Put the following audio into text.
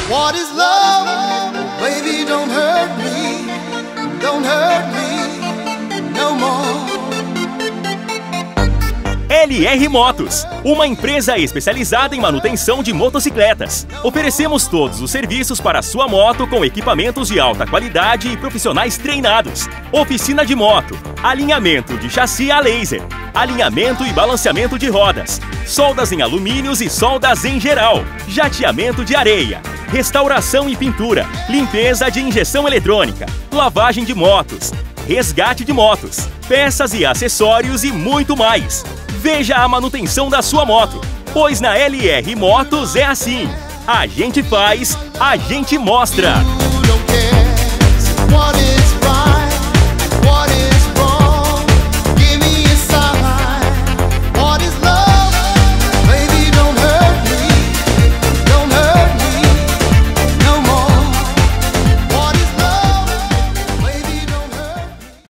What is love? Baby, don't hurt me no more. LR Motos, uma empresa especializada em manutenção de motocicletas. Oferecemos todos os serviços para a sua moto com equipamentos de alta qualidade e profissionais treinados. Oficina de moto, alinhamento de chassi a laser, alinhamento e balanceamento de rodas, soldas em alumínios e soldas em geral, jateamento de areia, restauração e pintura, limpeza de injeção eletrônica, lavagem de motos, resgate de motos, peças e acessórios e muito mais. Veja a manutenção da sua moto, pois na LR Motos é assim. A gente faz, a gente mostra.